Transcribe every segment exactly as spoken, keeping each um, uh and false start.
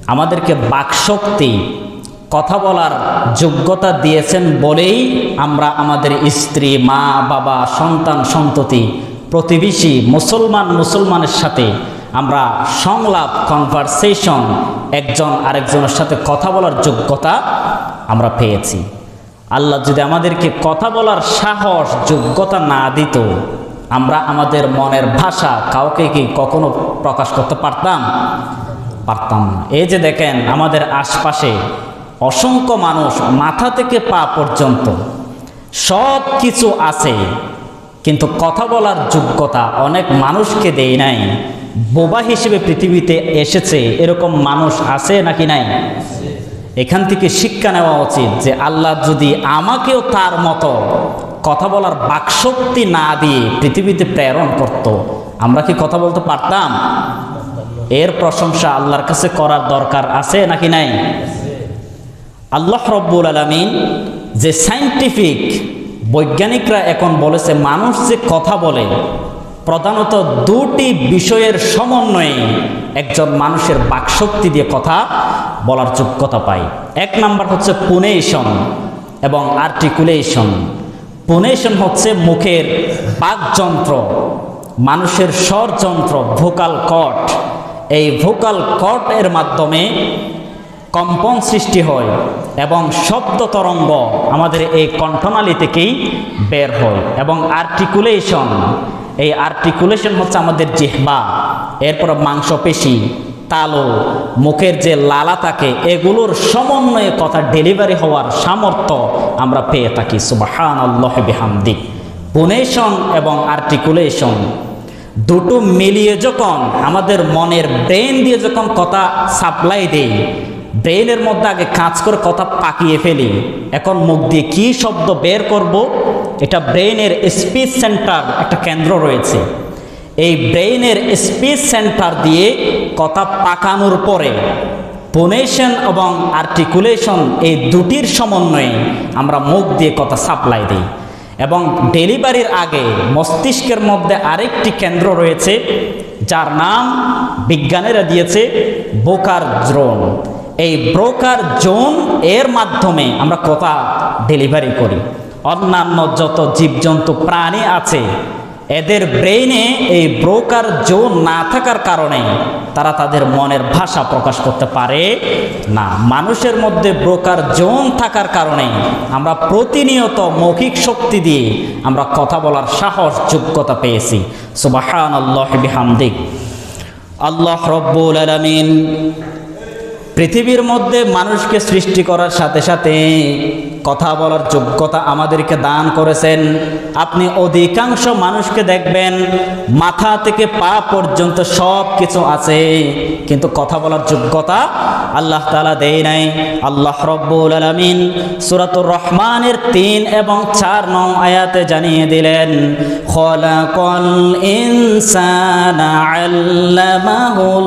আমাদেরকে বাকশক্তি, কথা বলার যোগ্যতা দিয়েছেন বলেই আমরা আমাদের স্ত্রী, মা, বাবা, সন্তান, সন্ততি, প্রতিবেশী, মুসলমান মুসলমানের সাথে আমরা সংলাপ, কনভারসেশন, একজন আরেকজনের সাথে কথা বলার যোগ্যতা আমরা পেয়েছি। আল্লাহ যদি আমাদেরকে কথা বলার সাহস, যোগ্যতা না দিত, আমরা আমাদের মনের ভাষা কাউকে কি কখনো প্রকাশ করতে পারতাম পারতাম না। এই যে দেখেন আমাদের আশপাশে অসংখ্য মানুষ, মাথা থেকে পা পর্যন্ত সব কিছু আছে, কিন্তু কথা বলার যোগ্যতা অনেক মানুষকে দেয় নাই। বোবা হিসেবে পৃথিবীতে এসেছে, এরকম মানুষ আছে নাকি নাই? এখান থেকে শিক্ষা নেওয়া উচিত যে আল্লাহ যদি আমাকেও তার মতো কথা বলার বাকশক্তি না দিয়ে পৃথিবীতে প্রেরণ করত, আমরা কি কথা বলতে পারতাম? এর প্রশংসা আল্লাহর কাছে করার দরকার আছে নাকি নাই? আল্লাহ রব্বুল আলামিন যে সায়েন্টিফিক বৈজ্ঞানিকরা এখন বলেছে মানুষ যে কথা বলে প্রধানত দুটি বিষয়ের সমন্বয়ে একজন মানুষের বাকশক্তি দিয়ে কথা বলার যোগ্যতা পায়। এক নাম্বার হচ্ছে পোনেশন এবং আর্টিকুলেশন। পোনেশন হচ্ছে মুখের বাকযন্ত্র, মানুষের স্বরযন্ত্র, ভোকাল কর্ড। এই ভোকাল কর্ড এর মাধ্যমে কম্পন সৃষ্টি হয় এবং শব্দ তরঙ্গ আমাদের এই কণ্ঠনালী থেকেই বের হয়। এবং আর্টিকুলেশন, এই আর্টিকুলেশন হচ্ছে আমাদের জিহ্বা, এরপর মাংসপেশি, তালু, মুখের যে লালা থাকে, এগুলোর সমন্বয়ে কথা ডেলিভারি হওয়ার সামর্থ্য আমরা পেয়ে থাকি। সুবহানাল্লাহি বিহামদি। পোনেশন এবং আর্টিকুলেশন দুটো মিলিয়ে যখন আমাদের মনের ব্রেন দিয়ে যখন কথা সাপ্লাই দেই, ব্রেনের মধ্যে আগে কাজ করে কথা পাকিয়ে ফেলি, এখন মুখ দিয়ে কি শব্দ বের করব, এটা ব্রেনের স্পিচ সেন্টার একটা কেন্দ্র রয়েছে। এই ব্রেনের স্পিচ সেন্টার দিয়ে কথা পাকানোর পরে পোনেশন এবং আর্টিকুলেশন এই দুটির সমন্বয়ে আমরা মুখ দিয়ে কথা সাপ্লাই দিই। এবং ডেলিভারির আগে মস্তিষ্কের মধ্যে আরেকটি কেন্দ্র রয়েছে যার নাম বিজ্ঞানীরা দিয়েছে ব্রোকার জোন। এই ব্রোকার জোন এর মাধ্যমে আমরা কথা ডেলিভারি করি। অন্যান্য যত জীবজন্তু প্রাণী আছে এদের ব্রেইনে এই ব্রোকার জোন না থাকার কারণে তারা তাদের মনের ভাষা প্রকাশ করতে পারে না। মানুষের মধ্যে ব্রোকার জোন থাকার কারণে আমরা প্রতিনিয়ত মৌখিক শক্তি দিয়ে আমরা কথা বলার সাহস, যোগ্যতা পেয়েছি। সুবহানাল্লাহি বিহামদি। আল্লাহ রব্বুল আলামিন পৃথিবীর মধ্যে মানুষকে সৃষ্টি করার সাথে সাথে কথা বলার যোগ্যতা আমাদেরকে দান করেছেন। আপনি অধিকাংশ মানুষকে দেখবেন মাথা থেকে পা পর্যন্ত সব কিছু আছে, কিন্তু কথা বলার যোগ্যতা আল্লাহ তাআলা দেয় নাই। আল্লাহ রব্বুল আলামিন সূরাতুর রহমানের তিন এবং চার নং আয়াতে জানিয়ে দিলেন, খলাকাল ইনসানা আল্লামাহুল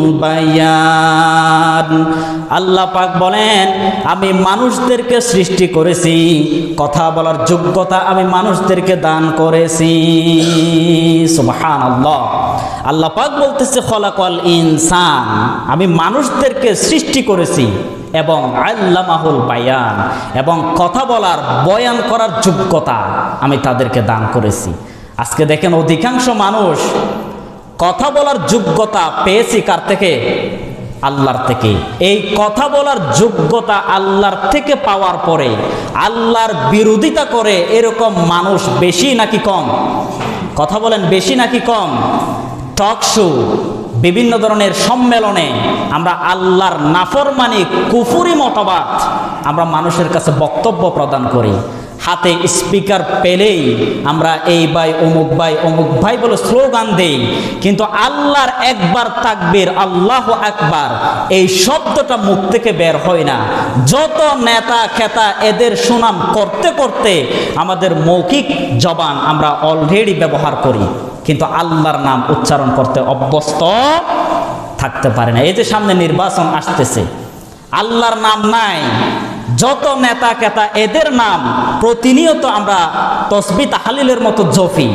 বায়ান। আল্লাহ পাক বলেন, আমি মানুষদেরকে সৃষ্টি করেছি, কথা বলার যোগ্যতা আমি মানুষদেরকে দান করেছি। সুবহানাল্লাহ। আল্লাহ পাক বলতেছে খলাকাল ইনসান, আমি মানুষদেরকে সৃষ্টি করেছি এবং আল্লামাহুল বায়ান, এবং কথা বলার, বয়ান করার যোগ্যতা আমি তাদেরকে দান করেছি। আজকে দেখেন অধিকাংশ মানুষ কথা বলার যোগ্যতা পেয়েছি কার থেকে? আল্লাহর থেকে। এই কথা বলার যোগ্যতা আল্লাহর থেকে পাওয়ার পরে আল্লাহর বিরোধিতা করে এরকম মানুষ বেশি নাকি কম? কথা বলেন, বেশি নাকি কম? টক শো, বিভিন্ন ধরনের সম্মেলনে আমরা আল্লাহর নাফরমানি, কুফরি মতবাদ আমরা মানুষের কাছে বক্তব্য প্রদান করি। হাতে স্পিকার পেলেই আমরা এই ভাই অমুক ভাই অমুক ভাই বলে স্লোগান দেই, কিন্তু আল্লাহর একবার তাকবীর, আল্লাহু আকবার, এই শব্দটা মুখ থেকে বের হয় না। যত নেতা খেতা এদের সুনাম করতে করতে আমাদের মৌখিক জবান আমরা অলরেডি ব্যবহার করি, কিন্তু আল্লাহর নাম উচ্চারণ করতে অভ্যস্ত থাকতে পারে না। এই যে সামনে নির্বাচন আসতেছে, আল্লাহর নাম নাই, যত নেতা কেতা এদের নাম প্রতিনিয়ত আমরা তসবিহ তাহলিলের মতো জপি,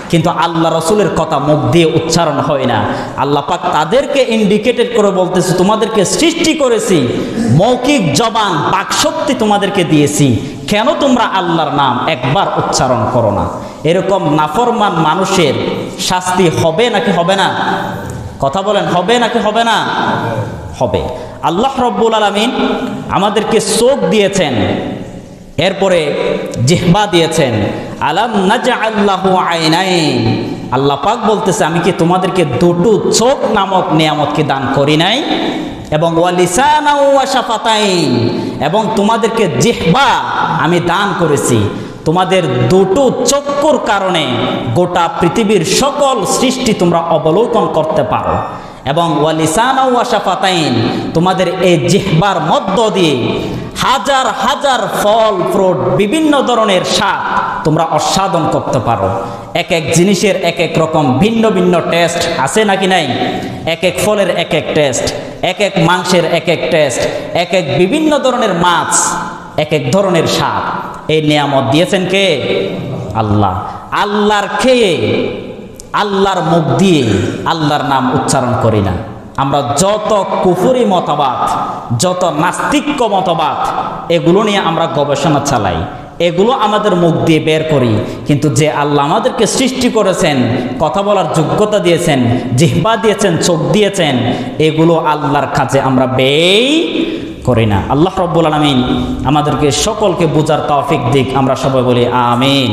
কিন্তু আল্লাহ রসুলের কথা মুখ দিয়ে উচ্চারণ হয় না। আল্লাহ পাক তাদেরকে ইন্ডিকেটেড করে বলতেছে, তোমাদেরকে সৃষ্টি করেছি, মৌখিক জবান বাকশক্তি তোমাদেরকে দিয়েছি, কেন তোমরা আল্লাহর নাম একবার উচ্চারণ করো না? এরকম নাফরমান মানুষের শাস্তি হবে নাকি হবে না? কথা বলেন, হবে নাকি হবে না? হবে। আল্লাহ রব্বুল আলামিন আমাদেরকে চোখ দিয়েছেন, এরপরে জিহ্বা দিয়েছেন। আলাম নাজআল লাহু আইনাইন, আল্লাহ পাক বলতেছে, আমি কি তোমাদেরকে দুটো চোখ নামক নিয়ামতকে দান করি নাই? এবং ওয়া লিসানাও ওয়া শাফাতাইন, এবং তোমাদেরকে জিহ্বা আমি দান করেছি। তোমাদের দুটো চক্ষুর কারণে গোটা পৃথিবীর সকল সৃষ্টি তোমরা অবলোকন করতে পারো। এবং ওয়া লিসানাও ওয়া শাফাতাইন, তোমাদের এই জিহ্বার মধ্য দিয়ে হাজার হাজার ফল ফ্রুট, বিভিন্ন ধরনের স্বাদ তোমরা আস্বাদন করতে পারো। এক এক জিনিসের এক এক রকম ভিন্ন ভিন্ন টেস্ট আছে নাকি নাই? এক এক ফলের এক এক টেস্ট, এক এক মাংসের এক এক টেস্ট, এক এক বিভিন্ন ধরনের মাছ, এক এক ধরনের স্বাদ। এই নিয়ামত দিয়েছেন কে? আল্লাহ। আল্লাহর খেয়ে, আল্লাহর মুখ দিয়ে আল্লাহর নাম উচ্চারণ করি না। আমরা যত কুফরি মতবাদ, যত নাস্তিক্য মতবাদ, এগুলো নিয়ে আমরা গবেষণা চালাই, এগুলো আমাদের মুখ দিয়ে বের করি। কিন্তু যে আল্লাহ আমাদেরকে সৃষ্টি করেছেন, কথা বলার যোগ্যতা দিয়েছেন, জিহ্বা দিয়েছেন, চোখ দিয়েছেন, এগুলো আল্লাহর কাছে আমরা ব্যয় করি না। আল্লাহ রব্বুল আলামিন আমাদেরকে সকলকে বোঝার তৌফিক দিক, আমরা সবাই বলি আমিন।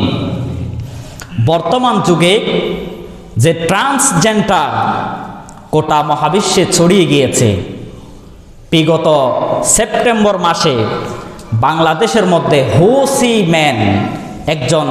বর্তমান যুগে যে ট্রান্সজেন্ডার গোটা মহাবিশ্বে ছড়িয়ে গিয়েছে, বিগত সেপ্টেম্বর মাসে বাংলাদেশের মধ্যে হুসি ম্যান, একজন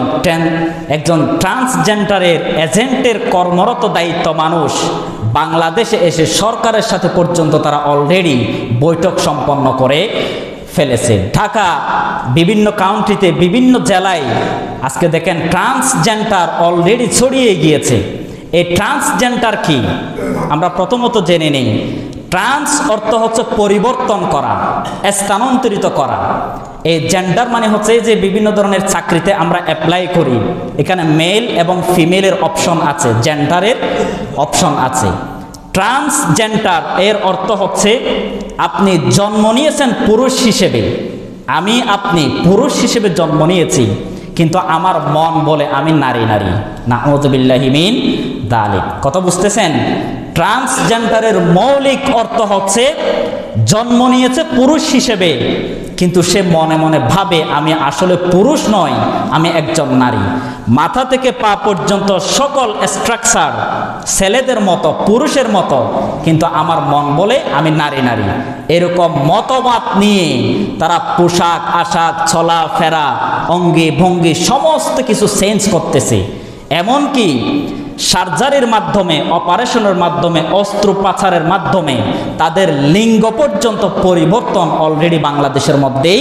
একজন ট্রান্সজেন্ডারের এজেন্টের কর্মরত দায়িত্ব মানুষ বাংলাদেশে এসে সরকারের সাথে পর্যন্ত তারা অলরেডি বৈঠক সম্পন্ন করে ফেলেছে। ঢাকা, বিভিন্ন কাউন্ট্রিতে, বিভিন্ন জেলায় আজকে দেখেন ট্রান্সজেন্ডার অলরেডি ছড়িয়ে গিয়েছে। এই ট্রান্সজেন্ডার কি আমরা প্রথমত জেনে নেই। ট্রান্স অর্থ হচ্ছে পরিবর্তন করা, স্থানান্তরিত করা। এই জেন্ডার মানে হচ্ছে যে বিভিন্ন ধরনের চাকরিতে আমরা অ্যাপ্লাই করি, এখানে মেল এবং ফিমেলের অপশন আছে, জেন্ডারের অপশন আছে। ট্রান্সজেন্ডার এর অর্থ হচ্ছে আপনি জন্ম নিয়েছেন পুরুষ হিসেবে, আমি আপনি পুরুষ হিসেবে জন্ম নিয়েছি, কিন্তু আমার মন বলে আমি নারী নারী। নাউযুবিল্লাহি মিন যালিক। কথা বুঝতেছেন? ট্রান্সজেন্ডারের মৌলিক অর্থ হচ্ছে জন্ম নিয়েছে পুরুষ হিসেবে, কিন্তু সে মনে মনে ভাবে আমি আসলে পুরুষ নয়, আমি একজন নারী। মাথা থেকে পা পর্যন্ত সকল স্ট্রাকচার ছেলেদের মতো, পুরুষের মতো, কিন্তু আমার মন বলে আমি নারী নারী। এরকম মতবাদ নিয়ে তারা পোশাক আশাক, চলাফেরা, অঙ্গি ভঙ্গি সমস্ত কিছু চেঞ্জ করতেছে। এমনকি সার্জারির মাধ্যমে, অপারেশনের মাধ্যমে, অস্ত্রোপচারের মাধ্যমে তাদের লিঙ্গ পর্যন্ত পরিবর্তন অলরেডি বাংলাদেশের মধ্যেই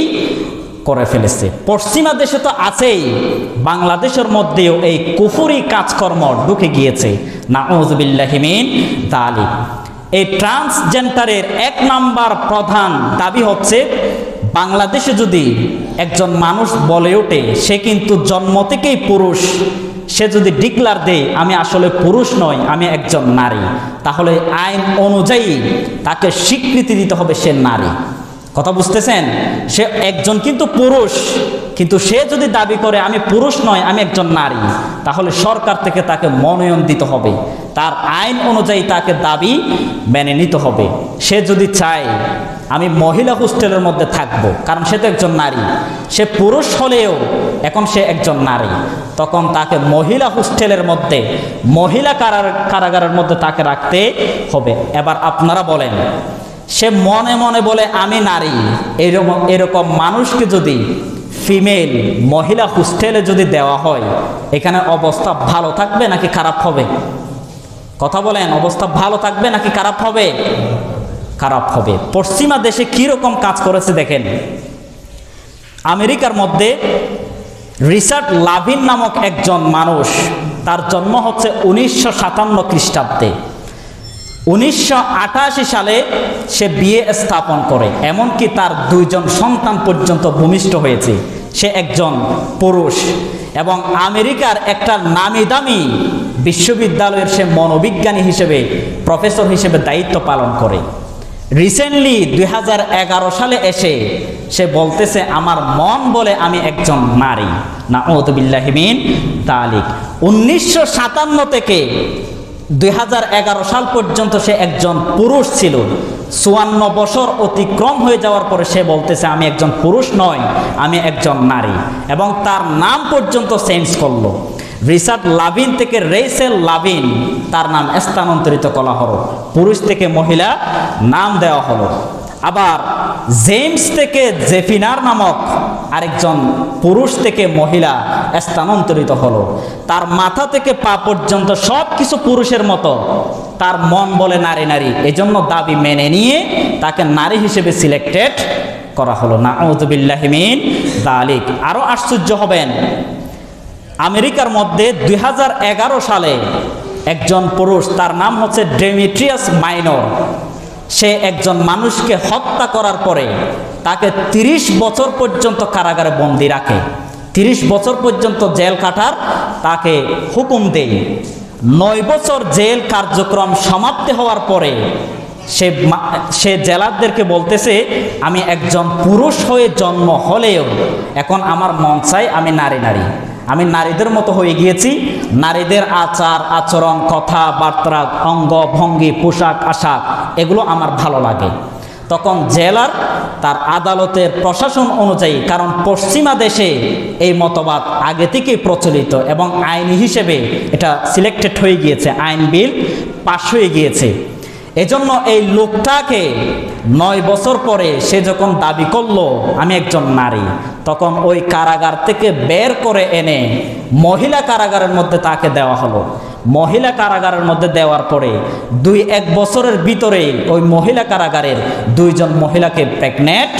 করে ফেলেছে। পশ্চিমা দেশে তো আছেই, বাংলাদেশের মধ্যেও এই কুফরি কাজকর্ম ঢুকে গিয়েছে। নাউযুবিল্লাহি মিন যালিক। এই ট্রান্সজেন্ডারের এক নাম্বার প্রধান দাবি হচ্ছে, বাংলাদেশে যদি একজন মানুষ বলে ওঠে সে কিন্তু জন্ম থেকেই পুরুষ, সে যদি ডিক্লার দেয় আমি আসলে পুরুষ নই, আমি একজন নারী, তাহলে আইন অনুযায়ী তাকে স্বীকৃতি দিতে হবে সে নারী। কথা বুঝতেছেন? সে একজন কিন্তু পুরুষ, কিন্তু সে যদি দাবি করে আমি পুরুষ নয়, আমি একজন নারী, তাহলে সরকার থেকে তাকে মনোনয়ন দিতে হবে, তার আইন অনুযায়ী তাকে দাবি মেনে নিতে হবে। সে যদি চায় আমি মহিলা হোস্টেলের মধ্যে থাকবো, কারণ সে তো একজন নারী, সে পুরুষ হলেও এখন সে একজন নারী, তখন তাকে মহিলা হোস্টেলের মধ্যে, মহিলা কারাগারের মধ্যে তাকে রাখতে হবে। এবার আপনারা বলেন, সে মনে মনে বলে আমি নারী, এরকম এরকম মানুষকে যদি ফিমেল মহিলা হোস্টেলে যদি দেওয়া হয়, এখানে অবস্থা ভালো থাকবে নাকি খারাপ হবে? কথা বলেন, অবস্থা ভালো থাকবে নাকি খারাপ হবে? খারাপ হবে। পশ্চিমা দেশে কিরকম কাজ করেছে দেখেন। আমেরিকার মধ্যে রিচার্ড লাভিন নামক একজন মানুষ, তার জন্ম হচ্ছে উনিশশো সাতান্ন খ্রিস্টাব্দে। উনিশশো আটাশি সালে সে বিয়ে স্থাপন করে, এমনকি তার দুইজন সন্তান পর্যন্ত ভূমিষ্ঠ হয়েছে। সে একজন পুরুষ। এবং আমেরিকার একটা নামি দামি বিশ্ববিদ্যালয়ের সে মনোবিজ্ঞানী হিসেবে প্রফেসর হিসেবে দায়িত্ব পালন করে। রিসেন্টলি দুই হাজার এগারো সালে এসে সে বলতেছে আমার মন বলে আমি একজন নারী। নাউযু বিল্লাহি মিন যালিক। উনিশশো সাতান্ন থেকে দুই হাজার এগারো সাল পর্যন্ত সে একজন পুরুষ ছিল। চুয়ান্ন বছর অতিক্রম হয়ে যাওয়ার পরে সে বলতেছে আমি একজন পুরুষ নয়, আমি একজন নারী, এবং তার নাম পর্যন্ত চেঞ্জ করলো। রিচার্ড লাভিন থেকে রেচেল লাভিন তার নাম স্থানান্তরিত করা হলো, পুরুষ থেকে মহিলা নাম দেওয়া হলো। আবার জেমস থেকে জেফিনার নামক আরেকজন পুরুষ থেকে মহিলা স্থানান্তরিত হলো। তার মাথা থেকে পা পর্যন্ত সব কিছু পুরুষের মতো, তার মন বলে নারী নারী, এজন্য দাবি মেনে নিয়ে তাকে নারী হিসেবে সিলেক্টেড করা হলো। নাউযু বিল্লাহি মিন যালিক। আরো আশ্চর্য হবেন, আমেরিকার মধ্যে দুই হাজার এগারো সালে একজন পুরুষ, তার নাম হচ্ছে ডেমিট্রিয়াস মাইনর, সে একজন মানুষকে হত্যা করার পরে তাকে তিরিশ বছর পর্যন্ত কারাগারে বন্দী রাখে, তিরিশ বছর পর্যন্ত জেল কাটার তাকে হুকুম দেয়। নয় বছর জেল কার্যক্রম সমাপ্তি হওয়ার পরে সে সে জেলারদেরকে বলতেছে আমি একজন পুরুষ হয়ে জন্ম হলেও এখন আমার মন চাই আমি নারী নারী, আমি নারীদের মতো হয়ে গিয়েছি, নারীদের আচার আচরণ কথাবার্তা অঙ্গ ভঙ্গি পোশাক আশাক এগুলো আমার ভালো লাগে। তখন জেলার তার আদালতের প্রশাসন অনুযায়ী, কারণ পশ্চিমা দেশে এই মতবাদ আগে থেকেই প্রচলিত এবং আইনি হিসেবে এটা সিলেক্টেড হয়ে গিয়েছে, আইন বিল পাশ হয়ে গিয়েছে, এজন্য এই লোকটাকে নয় বছর পরে সে যখন দাবি করলো আমি একজন নারী, তখন ওই কারাগার থেকে বের করে এনে মহিলা কারাগারের মধ্যে তাকে দেওয়া হলো। মহিলা কারাগারের মধ্যে দেওয়ার পরে দুই এক বছরের ভিতরে ওই মহিলা কারাগারের দুইজন মহিলাকে প্রেগনেন্ট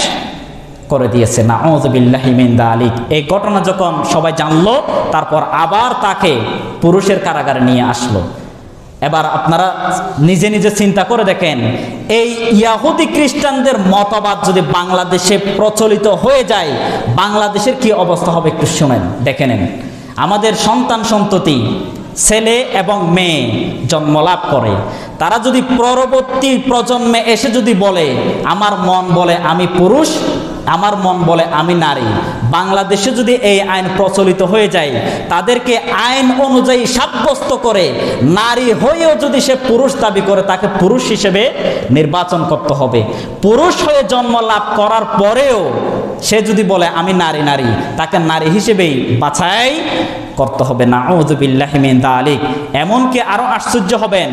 করে দিয়েছে। নাউযু বিল্লাহি মিন যালিক। এই ঘটনা যখন সবাই জানলো, তারপর আবার তাকে পুরুষের কারাগারে নিয়ে আসলো। এবার আপনারা নিজে নিজে চিন্তা করে দেখেন, এই ইয়াহুদি খ্রিস্টানদের মতবাদ যদি বাংলাদেশে প্রচলিত হয়ে যায়, বাংলাদেশের কি অবস্থা হবে একটু শুনেন, দেখে নেন। আমাদের সন্তান সন্ততি ছেলে এবং মেয়ে জন্মলাভ করে, তারা যদি পরবর্তী প্রজন্মে এসে যদি বলে আমার মন বলে আমি পুরুষ, আমার মন বলে আমি নারী, বাংলাদেশে যদি এই আইন প্রচলিত হয়ে যায়, তাদেরকে আইন অনুযায়ী সাব্যস্ত করে নারী হয়েও যদি সে পুরুষ দাবি করে তাকে পুরুষ হিসেবে নির্বাচন করতে হবে। পুরুষ হয়ে জন্ম লাভ করার পরেও সে যদি বলে আমি নারী নারী, তাকে নারী হিসেবেই বাছাই করতে হবে। নাউযু বিল্লাহি মিন যালিক। এমনকি আরো আশ্চর্য হবেন,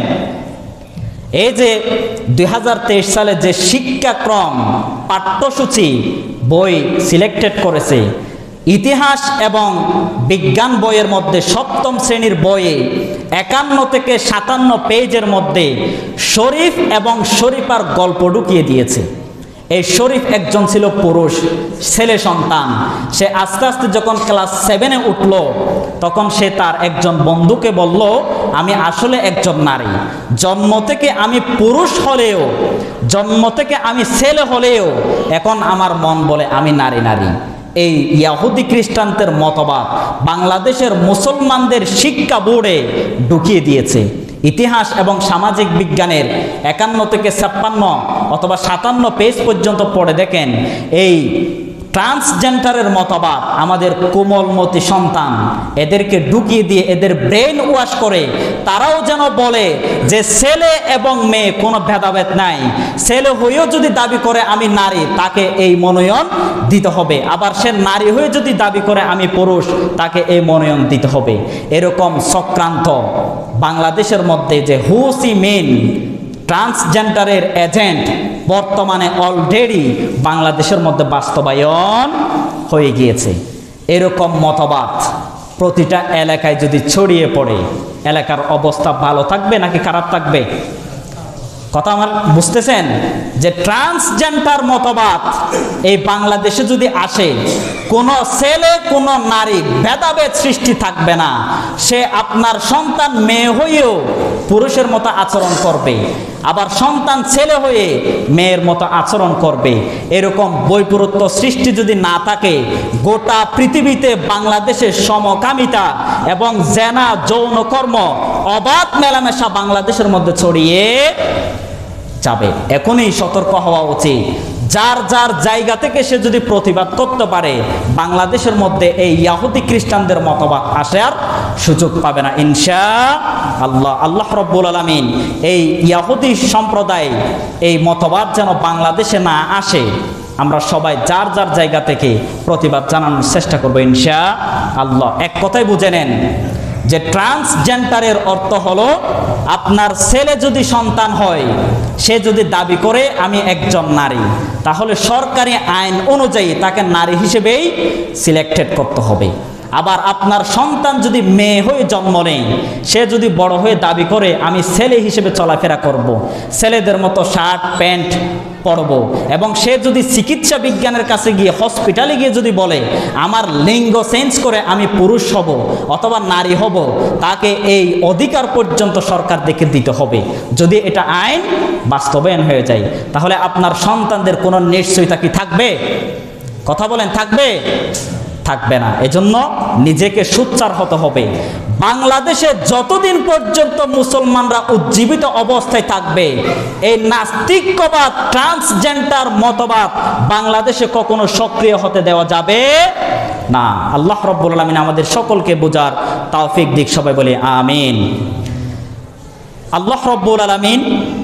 এই যে দুই হাজার তেইশ সালে যে শিক্ষাক্রম পাঠ্যসূচি বই সিলেক্টেড করেছে, ইতিহাস এবং বিজ্ঞান বইয়ের মধ্যে সপ্তম শ্রেণীর বইয়ে একান্ন থেকে সাতান্ন পেজের মধ্যে শরীফ এবং শরীফার গল্প ঢুকিয়ে দিয়েছে। এই শরীফ একজন ছিল পুরুষ ছেলে সন্তান, সে আস্তে আস্তে যখন ক্লাস সেভেনে উঠল, তখন সে তার একজন বন্ধুকে বলল আমি আসলে একজন নারী, জন্ম থেকে আমি পুরুষ হলেও, জন্ম থেকে আমি ছেলে হলেও এখন আমার মন বলে আমি নারী নারী। এই ইয়াহুদি খ্রিস্টানদের মতবাদ বাংলাদেশের মুসলমানদের শিক্ষা বোর্ডে ঢুকিয়ে দিয়েছে। ইতিহাস এবং সামাজিক বিজ্ঞানের একান্ন থেকে ছাপ্পান্ন অথবা সাতান্ন পেজ পর্যন্ত পড়ে দেখেন, এই ট্রান্সজেন্ডারের মতবাদ আমাদের কোমলমতি সন্তান এদেরকে ঢুকিয়ে দিয়ে এদের ব্রেন ওয়াশ করে তারাও যেন বলে যে ছেলে এবং মেয়ে কোনো ভেদাভেদ নাই, ছেলে হয়েও যদি দাবি করে আমি নারী তাকে এই মনোনয়ন দিতে হবে, আবার সে নারী হয়ে যদি দাবি করে আমি পুরুষ তাকে এই মনোনয়ন দিতে হবে। এরকম চক্রান্ত বাংলাদেশের মধ্যে যে হু সি মিন ট্রান্সজেন্ডারের এজেন্ট বর্তমানে অলরেডি বাংলাদেশের মধ্যে বাস্তবায়ন হয়ে গিয়েছে। এরকম মতবাদ প্রতিটা এলাকায় যদি ছড়িয়ে পড়ে, এলাকার অবস্থা ভালো থাকবে নাকি খারাপ থাকবে? কথা আমার বুঝতেছেন? যে ট্রান্সজেন্ডার মতবাদ এই বাংলাদেশে যদি আসে, কোনো ছেলে কোনো নারী ভেদাভেদ সৃষ্টি থাকবে না। সে আপনার সন্তান মেয়ে হয়েও পুরুষের মতো আচরণ করবে, আবার সন্তান ছেলে হয়ে মেয়ের মতো আচরণ করবে। এরকম বৈপরীত্য সৃষ্টি যদি না থাকে, গোটা পৃথিবীতে বাংলাদেশের সমকামিতা এবং জেনা যৌনকর্ম অবাধ মেলামেশা বাংলাদেশের মধ্যে ছড়িয়ে যাবে। এখনই সতর্ক হওয়া উচিত। যার যার জায়গা থেকে সে যদি প্রতিবাদ করতে পারে, বাংলাদেশের মধ্যে এই ইহুদি খ্রিস্টানদের মতবাদ আসার সুযোগ পাবে না ইনশাআল্লাহ। আল্লাহ রাব্বুল আলামিন এই ইহুদি সম্প্রদায় এই মতবাদ যেন বাংলাদেশে না আসে, আমরা সবাই যার যার জায়গা থেকে প্রতিবাদ জানানোর চেষ্টা করবো ইনশাআল্লাহ। এক কথাই বুঝে নেন যে ট্রান্সজেন্ডারের অর্থ হলো, আপনার ছেলে যদি সন্তান হয়, সে যদি দাবি করে আমি একজন নারী, তাহলে সরকারি আইন অনুযায়ী তাকে নারী হিসেবেই সিলেক্টেড করতে হবে। আবার আপনার সন্তান যদি মেয়ে হয়ে জন্ম নেয়, সে যদি বড় হয়ে দাবি করে আমি ছেলে হিসেবে চলাফেরা করব, ছেলেদের মতো শার্ট প্যান্ট পরব, এবং সে যদি চিকিৎসা বিজ্ঞানের কাছে গিয়ে হসপিটালে গিয়ে যদি বলে আমার লিঙ্গ চেঞ্জ করে আমি পুরুষ হব অথবা নারী হব, তাকে এই অধিকার পর্যন্ত সরকার দেখে দিতে হবে। যদি এটা আইন বাস্তবায়ন হয়ে যায়, তাহলে আপনার সন্তানদের কোনো নিশ্চয়তা কি থাকবে? কথা বলেন, থাকবে? থাকবে না। এজন্য নিজেকে সোচ্চার হতে হবে। বাংলাদেশে যতদিন পর্যন্ত মুসলমানরা উজ্জীবিত অবস্থায় থাকবে, এই নাস্তিকবাদ ট্রান্সজেন্ডার মতবাদ বাংলাদেশে কখনো সক্রিয় হতে দেওয়া যাবে না। আল্লাহ রাব্বুল আলামিন আমাদের সকলকে বোঝার তৌফিক দিক, সবাই বলি আমিন। আল্লাহ রাব্বুল আলামিন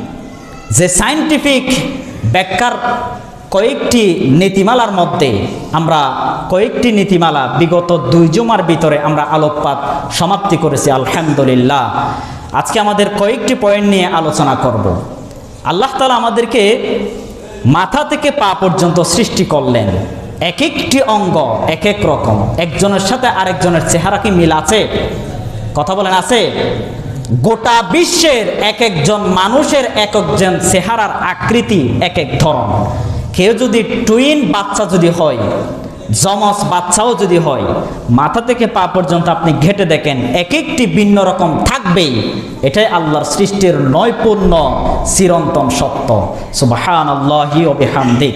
যে সায়েন্টিফিক ব্যাখ্যার কয়েকটি নীতিমালার মধ্যে আমরা কয়েকটি নীতিমালা বিগত দুই জুমার ভিতরে আমরা আলোকপাত সমাপ্তি করেছি আলহামদুলিল্লাহ। আজকে আমাদের কয়েকটি পয়েন্ট নিয়ে আলোচনা করব। আল্লাহ তাআলা আমাদেরকে মাথা থেকে পা পর্যন্ত সৃষ্টি করলেন, এক একটি অঙ্গ এক এক রকম। একজনের সাথে আরেকজনের চেহারা কি মিল আছে? কথা বলেন, আছে? গোটা বিশ্বের এক একজন মানুষের এক একজন চেহারার আকৃতি এক এক ধরন। কেউ যদি টুইন বাচ্চা যদি হয়, যমজ বাচ্চাও যদি হয়, মাথা থেকে পা পর্যন্ত আপনি ঘেটে দেখেন এক একটি ভিন্ন রকম থাকবেই। এটাই আল্লাহর সৃষ্টির নৈপুণ্য, চিরন্তন সত্য। সুবহানাল্লাহি ওয়া বিহামদিহি।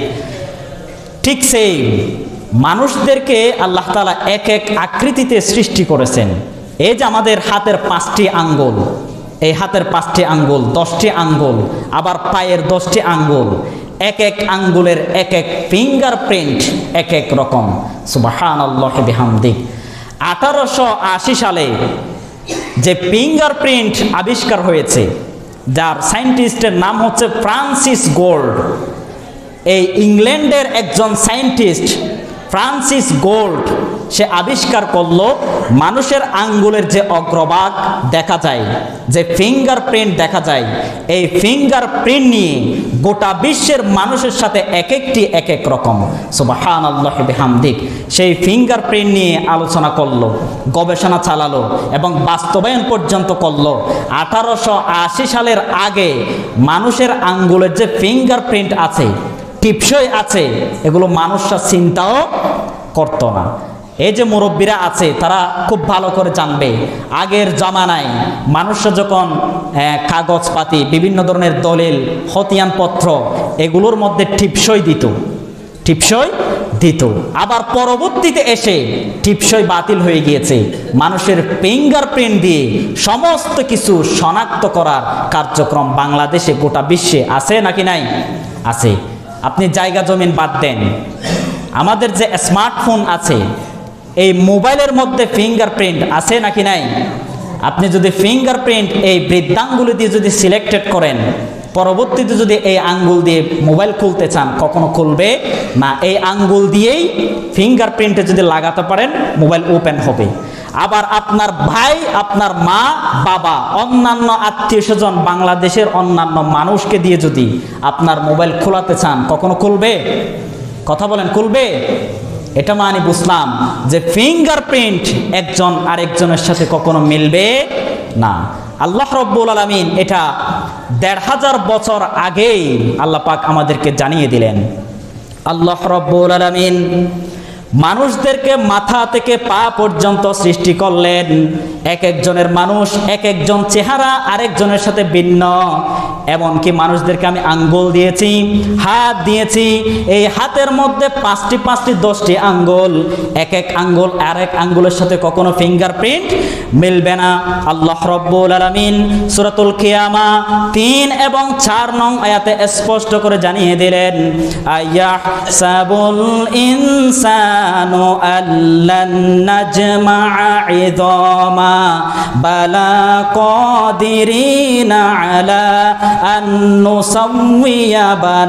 ঠিক সেই মানুষদেরকে আল্লাহ তাআলা এক এক আকৃতিতে সৃষ্টি করেছেন। এই যে আমাদের হাতের পাঁচটি আঙ্গুল, এই হাতের পাঁচটি আঙ্গুল, দশটি আঙ্গুল, আবার পায়ের দশটি আঙ্গুল, এক এক আঙ্গুলের এক এক ফিঙ্গারপ্রিন্ট এক এক রকম। সুবহানাল্লাহি বিহামদিহি। আঠারোশো আশি সালে যে ফিঙ্গারপ্রিন্ট আবিষ্কার হয়েছে, যার সায়েন্টিস্টের নাম হচ্ছে ফ্রান্সিস গোল্ড। এই ইংল্যান্ডের একজন সায়েন্টিস্ট ফ্রান্সিস গোল্ড, সে আবিষ্কার করলো মানুষের আঙ্গুলের যে অগ্রভাগ দেখা যায়, যে ফিঙ্গারপ্রিন্ট দেখা যায়, এই ফিঙ্গারপ্রিন্ট নিয়ে গোটা বিশ্বের মানুষের সাথে এক একটি এক এক রকম। সুবহানাল্লাহি বিহামদিহি। সেই ফিঙ্গারপ্রিন্ট নিয়ে আলোচনা করলো, গবেষণা চালালো এবং বাস্তবায়ন পর্যন্ত করলো। আঠারোশো আশি সালের আগে মানুষের আঙ্গুলের যে ফিঙ্গারপ্রিন্ট আছে, টিপসই আছে, এগুলো মানুষরা চিন্তাও করতো না। এই যে মুরব্বীরা আছে তারা খুব ভালো করে জানবে, আগের জামানায় মানুষরা যখন কাগজপাতি, বিভিন্ন ধরনের দলিল, খতিয়ানপত্র, এগুলোর মধ্যে টিপসই দিত, টিপসই দিত। আবার পরবর্তীতে এসে টিপসই বাতিল হয়ে গিয়েছে। মানুষের ফিঙ্গারপ্রিন্ট দিয়ে সমস্ত কিছু শনাক্ত করার কার্যক্রম বাংলাদেশে, গোটা বিশ্বে আছে নাকি নাই? আছে। আপনি জায়গা জমিন বাদ দেন, আমাদের যে স্মার্টফোন আছে, এই মোবাইলের মধ্যে ফিঙ্গারপ্রিন্ট আছে নাকি নাই? আপনি যদি ফিঙ্গারপ্রিন্ট এই বৃদ্ধাঙ্গুলি দিয়ে যদি সিলেক্টেড করেন, পরবর্তীতে যদি এই আঙ্গুল দিয়ে মোবাইল খুলতে চান, কখনো খুলবে না। এই আঙ্গুল দিয়েই ফিঙ্গারপ্রিন্টে যদি লাগাতে পারেন, মোবাইল ওপেন হবে। আবার আপনার ভাই, আপনার মা, বাবা, অন্যান্য আত্মীয় স্বজন, বাংলাদেশের অন্যান্য মানুষকে দিয়ে যদি আপনার মোবাইল খোলাতে চান, কখনো খুলবে? কথা বলেন, খুলবে? এটা মানে বুঝলাম যে ফিঙ্গারপ্রিন্ট একজন আরেকজনের সাথে কখনো মিলবে না। আল্লাহ রাব্বুল আলামিন এটা দেড় হাজার বছর আগেই আল্লাহ পাক আমাদেরকে জানিয়ে দিলেন। আল্লাহ রাব্বুল আলামিন মানুষদেরকে মাথা থেকে পা পর্যন্ত সৃষ্টি করলেন। এক একজনের মানুষ এক একজন চেহারা আরেকজনের সাথে ভিন্ন। এমনকি মানুষদেরকে আমি আঙ্গুল দিয়েছি, হাত দিয়েছি, এই হাতের মধ্যে পাঁচটি পাঁচটি দশটি আঙ্গুল, এক এক আঙ্গুল আরেক আঙ্গুলের সাথে কখনো ফিঙ্গারপ্রিন্ট মিলবে না। আল্লাহ রাব্বুল আলামিন সূরাতুল কিয়ামা তিন এবং চার নং আয়াতে স্পষ্ট করে জানিয়ে দিলেন, আয়াহসাবুল ইনসানু আল্লান নাজমা'a ইযামা বালা কাদিরিনা আলা আন নুসাউইয়া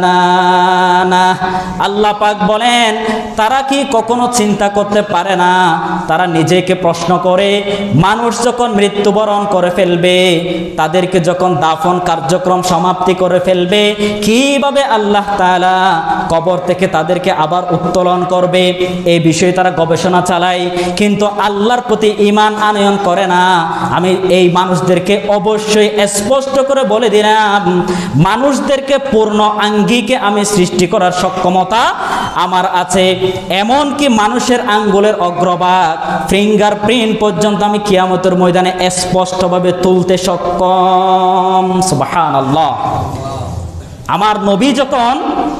বানানা। আল্লাহ পাক বলেন, তারা কি কখনো চিন্তা করতে পারে না, তারা নিজেকে প্রশ্ন করে মানুষ যখন মৃত্যুবরণ করে ফেলবে, তাদেরকে যখন দাফন কার্যক্রম সমাপ্তি করে ফেলবে, কিভাবে আল্লাহ তাআলা কবর থেকে তাদেরকে আবার উত্তোলন করবে, এই বিষয়ে তারা গবেষণা চালায়, কিন্তু আল্লাহর প্রতি ঈমান আনয়ন করে না। আমি এই মানুষদেরকে অবশ্যই স্পষ্ট করে বলে দিলাম, মানুষদেরকে পূর্ণ আঙ্গিকে আমি সৃষ্টি করার সক্ষমতা আমার আছে। এমনকি মানুষের আঙ্গুলের অগ্রভাগ ফিঙ্গারপ্রিন্ট পর্যন্ত আমি কিয়ামতের ময়দানে স্পষ্টভাবে তুলতে সক্ষম। সুবহানাল্লাহ। আমার নবী যখন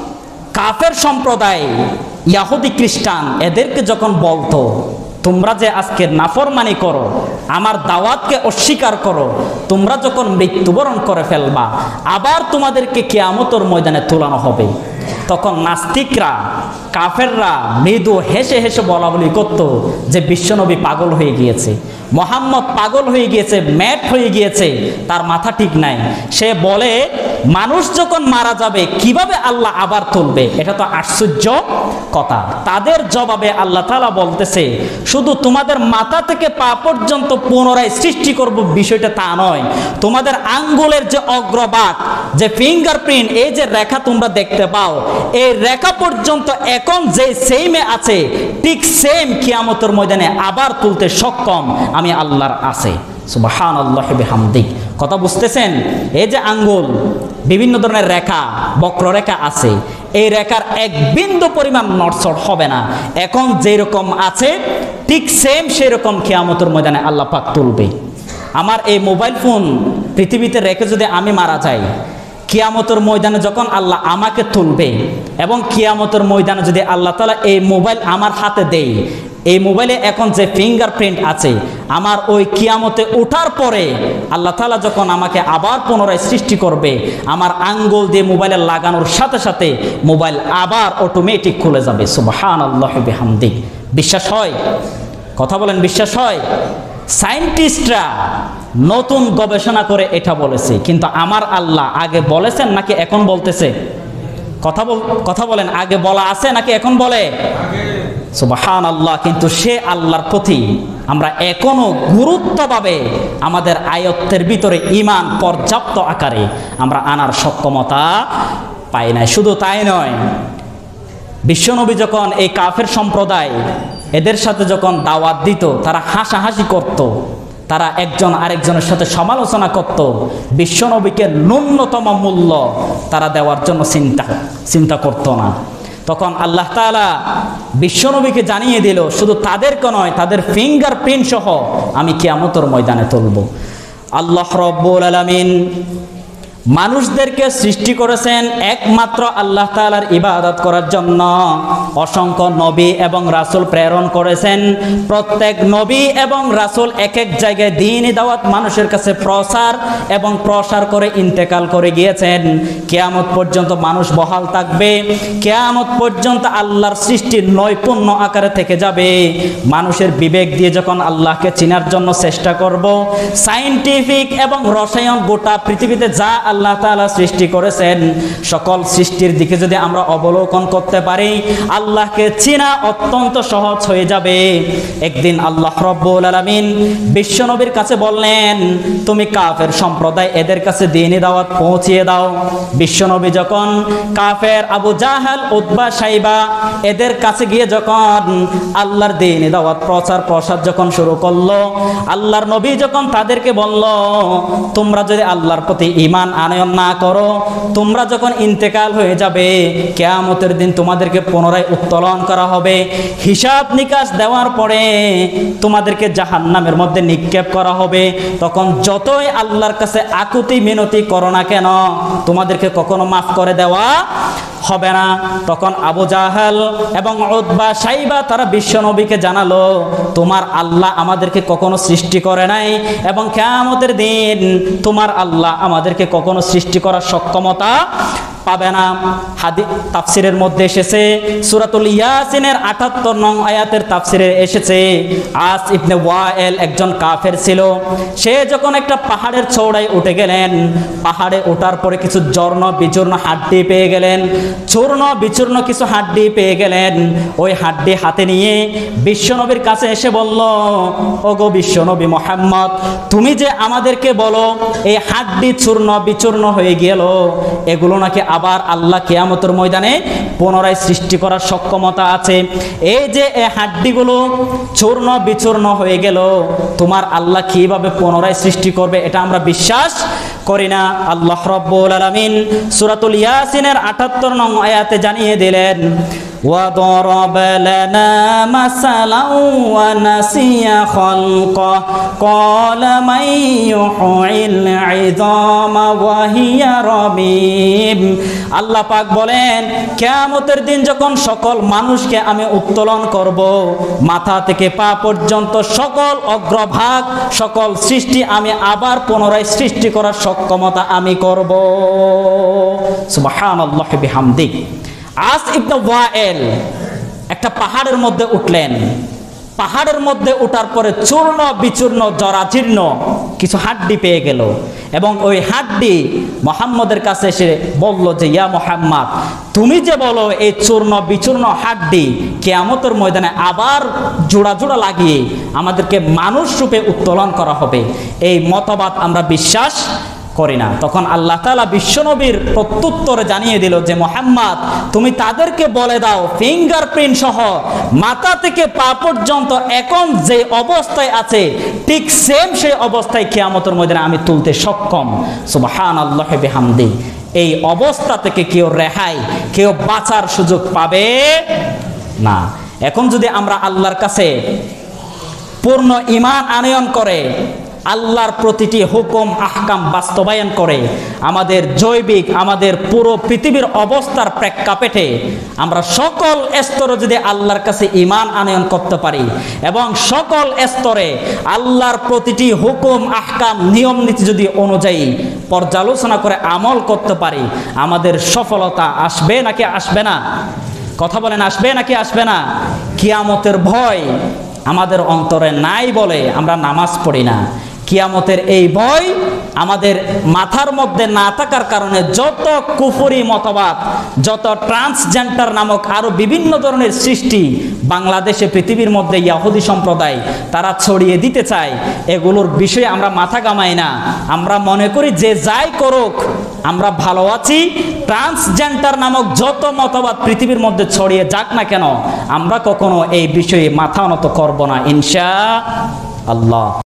কাফের সম্প্রদায় ইহুদি খ্রিস্টান এদেরকে যখন বলতো, তোমরা যে আজকে নাফরমানি করো, আমার দাওয়াতকে অস্বীকার করো, তোমরা যখন মৃত্যুবরণ করে ফেলবা আবার তোমাদেরকে কিয়ামতের ময়দানে তোলানো হবে, তখন নাস্তিকরা কাফেররা মৃদু হেসে হেসে বলা বলি করতো যে বিশ্বনবী পাগল হয়ে গিয়েছে, মোহাম্মদ পাগল হয়ে গিয়েছে, ম্যাট হয়ে গিয়েছে, তার মাথা ঠিক নাই। সে বলে মানুষ যখন মারা যাবে কিভাবে আল্লাহ আবার তুলবে, এটা তো আশ্চর্য কথা। তাদের জবাবে আল্লাহ তাআলা বলতেছে, শুধু তোমাদের মাথা থেকে পা পর্যন্ত পুনরায় সৃষ্টি করব বিষয়টা তা নয়, তোমাদের আঙ্গুলের যে অগ্রভাগ, যে ফিঙ্গারপ্রিন্ট, এই যে রেখা তোমরা দেখতে পাও, এই রেখা পর্যন্ত এখন যে সেমে আছে, ঠিক সেম কিয়ামতের ময়দানে আবার তুলতে সক্ষম আমি আল্লাহর আছে। সুবহানাল্লাহি বিহামদিহি। কথা বুঝতেছেন? এই যে আঙ্গুল, বিভিন্ন ধরনের রেখা, বক্ররেখা আছে, এই রেখার এক বিন্দু পরিমাণ নড়চড় হবে না। এখন যেরকম আছে ঠিক সেম সেরকম কিয়ামতের ময়দানে আল্লাহ পাক তুলবে। আমার এই মোবাইল ফোন পৃথিবীতে রেখে যদি আমি মারা যাই, কিয়ামতের ময়দানে যখন আল্লাহ আমাকে তুলবে এবং কিয়ামতের ময়দানে যদি আল্লাহ তাআলা এই মোবাইল আমার হাতে দেয়, এই মোবাইলে এখন যে ফিঙ্গারপ্রিন্ট আছে, আমার ওই কিয়ামতে ওঠার পরে আল্লাহ তাআলা যখন আমাকে আবার পুনরায় সৃষ্টি করবে, আমার আঙ্গুল দিয়ে মোবাইলে লাগানোর সাথে সাথে মোবাইল আবার অটোমেটিক খুলে যাবে। সুবহানাল্লাহি বিহামদিহি। বিশ্বাস হয়? কথা বলেন, বিশ্বাস হয়? সায়েন্টিস্টরা নতুন গবেষণা করে এটা বলেছে, কিন্তু আমার আল্লাহ আগে বলেছেন নাকি এখন বলতেছে? কথা বল কথা বলেন, আগে বলা আছে নাকি এখন বলে? সুবহানাল্লাহ। কিন্তু সে আল্লাহর প্রতি আমরা এখনো গুরুত্বভাবে আমাদের আয়ত্তের ভিতরে ঈমান পর্যাপ্ত আকারে আমরা আনার সক্ষমতা পাই নাই। শুধু তাই নয়, বিশ্বনবী যখন এই কাফের সম্প্রদায় এদের সাথে যখন দাওয়াত দিত, তারা হাসাহাসি করত, তারা একজন আরেকজনের সাথে সমালোচনা করত, বিশ্বনবীকে ন্যূনতম মূল্য তারা দেওয়ার জন্য চিন্তা চিন্তা করত না। তখন আল্লাহ তাআলা বিশ্বনবীকে জানিয়ে দিল, শুধু তাদেরকে নয়, তাদের ফিঙ্গারপ্রিন্ট সহ আমি কিয়ামতের ময়দানে তুলব। আল্লাহ রাব্বুল আলামিন মানুষদেরকে সৃষ্টি করেছেন একমাত্র আল্লাহ তাআলার ইবাদত করার জন্য। অসংখ্য নবী এবং রাসূল প্রেরণ করেছেন। প্রত্যেক নবী এবং রাসূল এক এক জায়গায় দ্বীনি দাওয়াত মানুষের কাছে প্রচার এবং প্রসার করে ইন্তেকাল করে গিয়েছেন। কিয়ামত পর্যন্ত মানুষ বহাল থাকবে, কিয়ামত পর্যন্ত আল্লাহর সৃষ্টি নৈপুণ্য আকারে থেকে যাবে। মানুষের বিবেক দিয়ে যখন আল্লাহকে চিনার জন্য চেষ্টা করব, সায়েন্টিফিক এবং রসায়ন গোটা পৃথিবীতে যা আল্লাহ তাআলা সৃষ্টি করেছেন, সকল সৃষ্টির দিকে যদি আমরা অবলোকন করতে পারি, আল্লাহকে চিনা অত্যন্ত সহজ হয়ে যাবে। একদিন আল্লাহ রাব্বুল আলামিন বিশ্বনবীর কাছে বললেন, তুমি কাফের সম্প্রদায় এদের কাছে দ্বীনি দাওয়াত পৌঁছিয়ে দাও। বিশ্বনবী যখন কাফের আবু জাহাল, উতবা, শাইবা এদের কাছে গিয়ে যখন আল্লাহর দ্বীনি দাওয়াত প্রচার প্রসার যখন শুরু করলো, আল্লাহর নবী যখন তাদেরকে বলল, তোমরা যদি আল্লাহর প্রতি ঈমান আনয়ন না করো, তোমরা যখন ইন্তেকাল হয়ে যাবে, কিয়ামতের দিন তোমাদেরকে পুনরায় উত্তোলন করা হবে। হিসাব নিকাশ দেওয়ার পরে তোমাদেরকে জাহান্নামের মধ্যে নিক্ষেপ করা হবে। তখন যতই আল্লাহর কাছে আকুতি মিনতি করো না কেন, তোমাদেরকে কখনো মাফ করে দেওয়া হবে না। তখন আবু জাহেল এবং উতবা সাইবা তারা বিশ্বনবীকে জানালো, তোমার আল্লাহ আমাদেরকে কখনো সৃষ্টি করে নাই এবং কিয়ামতের দিন তোমার আল্লাহ আমাদেরকে কখনো সৃষ্টি করার সক্ষমতা পাবে না। হাদিস তাফসিরের মধ্যে এসেছে, সূরাতুল ইয়াসিনের আটাত্তর নং আয়াতের তাফসিরে এসেছে, আস ইবনে ওয়াইল একজন কাফের ছিল। সে যখন একটা পাহাড়ের চূড়ায় উঠে গেলেন, পাহাড়ে ওঠার পরে কিছু জর্ণ বিচূর্ণ হাড্ডি পেয়ে গেলেন, চূর্ণ বিচূর্ণ কিছু হাড্ডি পেয়ে গেলেন। ওই হাড্ডি হাতে নিয়ে বিশ্বনবীর কাছে এসে বলল, ওগো বিশ্বনবী মুহাম্মদ, তুমি যে আমাদেরকে বলো এই হাড্ডি চূর্ণ বিচূর্ণ হয়ে গেল, এগুলো নাকি আবার আল্লাহ কিয়ামতের ময়দানে পুনরায় সৃষ্টি করার সক্ষমতা আছে। এই যে এই হাড্ডিগুলো চূর্ণ বিচূর্ণ হয়ে গেল, তোমার আল্লাহ কিভাবে পুনরায় সৃষ্টি করবে এটা আমরা বিশ্বাস করি না। আল্লাহ রাব্বুল আলামিন সূরাতুল ইয়াসিনের আটাত্তর নং আয়াতে জানিয়ে দিলেন, وَضَرَبَ لَنَا مَثَلًا وَنَسِيَ خَلْقَهُ قَالَ مَن يُحْيِي الْعِظَامَ وَهِيَ رَمِيمٌ। আল্লাহ পাক বলেন, কিয়ামতের দিন যখন সকল মানুষকে আমি উত্তোলন করব, মাথা থেকে পা পর্যন্ত সকল অগ্রভাগ সকল সৃষ্টি আমি আবার পুনরায় সৃষ্টি করার সক্ষমতা আমি করব। সুবহানাল্লাহি বিহামদি। আস ইবনে ওয়াইল একটা পাহাড়ের মধ্যে উঠলেন। পাহাড়ের মধ্যে ওঠার পরে চূর্ণ বিচূর্ণ জরাজীর্ণ কিছু হাড্ডি পেয়ে গেল এবং ওই হাড্ডি মুহাম্মদের কাছে এসে বলল যে, ইয়া মুহাম্মদ, তুমি যে বলো এই চূর্ণ বিচূর্ণ হাড্ডি কিয়ামতের ময়দানে আবার জোড়া জোড়া লাগিয়ে আমাদেরকে মানুষ রূপে উত্তোলন করা হবে, এই মতবাদ আমরা বিশ্বাস করি না। তখন আল্লাহ তাআলা বিশ্বনবীর প্রত্যুত্তরে জানিয়ে দিল যে, মুহাম্মদ, তুমি তাদেরকে বলে দাও ফিঙ্গারপ্রিন্ট সহ মাথা থেকে পা পর্যন্ত এখন যে অবস্থায় আছে ঠিক সেম সেই অবস্থায় কিয়ামতের ময়দানে আমি তুলতে সক্ষম। সুবহানাল্লাহি বিহামদি। এই অবস্থা থেকে কেউ রেহাই, কেউ বাঁচার সুযোগ পাবে না। এখন যদি আমরা আল্লাহর কাছে পূর্ণ ঈমান আনয়ন করে আল্লাহর প্রতিটি হুকুম আহকাম বাস্তবায়ন করে আমাদের জৈবিক আমাদের পুরো পৃথিবীর অবস্থার প্রেক্ষাপটে আমরা সকল স্তরে যদি আল্লাহর কাছে ঈমান আনয়ন করতে পারি এবং সকল স্তরে আল্লাহর প্রতিটি হুকুম আহকাম নিয়ম নীতি যদি অনুযায়ী পর্যালোচনা করে আমল করতে পারি, আমাদের সফলতা আসবে নাকি আসবে না? কথা বলেন, আসবে নাকি আসবে না? কিয়ামতের ভয় আমাদের অন্তরে নাই বলে আমরা নামাজ পড়ি না। কিয়ামতের এই ভয় আমাদের মাথার মধ্যে না থাকার কারণে যত কুফরি মতবাদ, যত ট্রান্সজেন্ডার নামক আরো বিভিন্ন ধরনের সৃষ্টি বাংলাদেশে পৃথিবীর মধ্যে ইহুদি সম্প্রদায় তারা ছড়িয়ে দিতে চায়, এগুলোর বিষয়ে আমরা মাথা ঘামাই না। আমরা মনে করি যে যাই করুক আমরা ভালো আছি। ট্রান্সজেন্ডার নামক যত মতবাদ পৃথিবীর মধ্যে ছড়িয়ে যাক না কেন, আমরা কখনো এই বিষয়ে মাথা নত করব না ইনশাআল্লাহ।